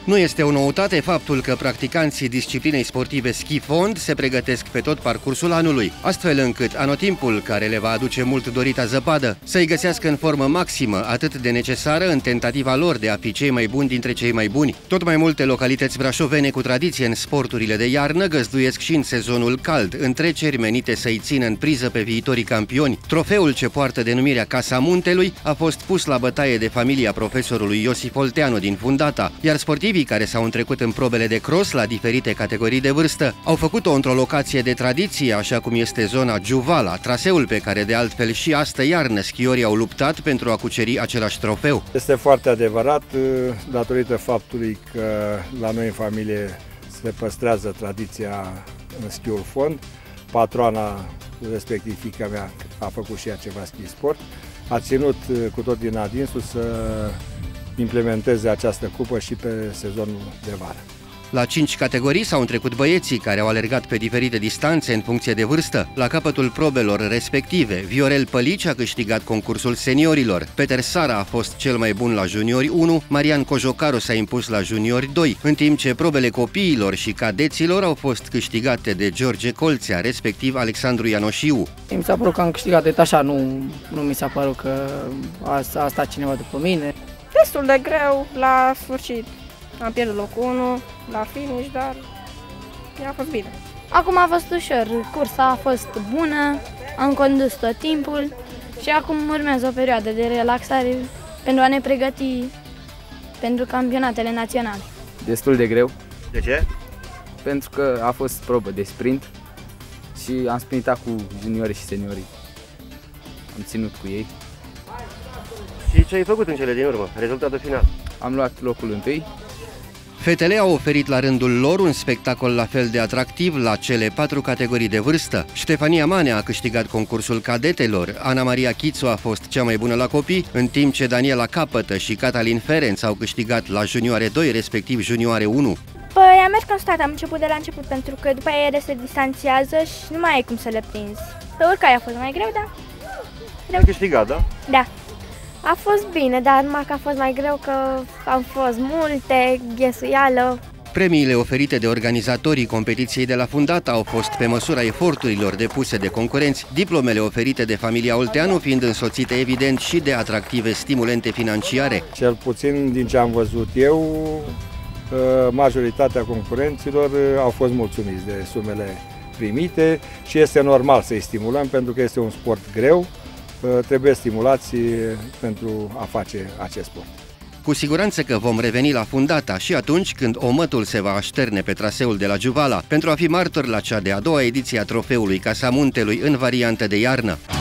Nu este o noutate faptul că practicanții disciplinei sportive schi fond se pregătesc pe tot parcursul anului, astfel încât anotimpul, care le va aduce mult dorita zăpadă, să-i găsească în formă maximă, atât de necesară în tentativa lor de a fi cei mai buni dintre cei mai buni. Tot mai multe localități brașovene cu tradiție în sporturile de iarnă găzduiesc și în sezonul cald întreceri menite să-i țină în priză pe viitorii campioni. Trofeul ce poartă denumirea Casa Muntelui a fost pus la bătaie de familia profesorului Iosif Olteanu din Fundata, iar sportivii care s-au întrecut în probele de cross la diferite categorii de vârstă au făcut-o într-o locație de tradiție, așa cum este zona Giuvala, traseul pe care de altfel și astă iarnă schiorii au luptat pentru a cuceri același trofeu. Este foarte adevărat, datorită faptului că la noi în familie se păstrează tradiția în schiul fond. Patroana, respectiv fiica mea, a făcut și ea ceva schi sport, a ținut cu tot din adinsul să implementeze această cupă și pe sezonul de vară. La 5 categorii s-au întrecut băieții care au alergat pe diferite distanțe în funcție de vârstă. La capătul probelor respective, Viorel Pălici a câștigat concursul seniorilor, Peter Sara a fost cel mai bun la juniori 1, Marian Cojocaru s-a impus la juniori 2, în timp ce probele copiilor și cadeților au fost câștigate de George Colțea, respectiv Alexandru Ianoșiu. Mi s-a părut că am câștigat așa, nu mi s-a părut că a stat cineva după mine. Destul de greu la sfârșit. Am pierdut locul 1 la finish, dar a fost bine. Acum a fost ușor, cursa a fost bună, am condus tot timpul și acum urmează o perioadă de relaxare pentru a ne pregăti pentru campionatele naționale. Destul de greu. De ce? Pentru că a fost probă de sprint și am sprintat cu juniorii și seniorii. Am ținut cu ei. Și ce ai făcut în cele din urmă? Rezultatul final? Am luat locul 1. Fetele au oferit la rândul lor un spectacol la fel de atractiv la cele 4 categorii de vârstă. Ștefania Manea a câștigat concursul cadetelor, Ana Maria Chițu a fost cea mai bună la copii, în timp ce Daniela Capătă și Catalin Ferenț au câștigat la junioare 2, respectiv junioare 1. Păi am mers constant, am început de la început, pentru că după aia ele se distanțiază și nu mai ai cum să le prinzi. Pe urcare a fost mai greu, da? Ai câștigat, da? Da. A fost bine, dar numai că a fost mai greu, că au fost multe, ghesuială. Premiile oferite de organizatorii competiției de la Fundata au fost pe măsura eforturilor depuse de concurenți, diplomele oferite de familia Olteanu fiind însoțite evident și de atractive stimulente financiare. Cel puțin din ce am văzut eu, majoritatea concurenților au fost mulțumiți de sumele primite și este normal să-i stimulăm pentru că este un sport greu. Trebuie stimulați pentru a face acest sport. Cu siguranță că vom reveni la Fundata și atunci când omătul se va așterne pe traseul de la Giuvala pentru a fi martor la cea de-a doua ediție a trofeului Casa Muntelui în variantă de iarnă.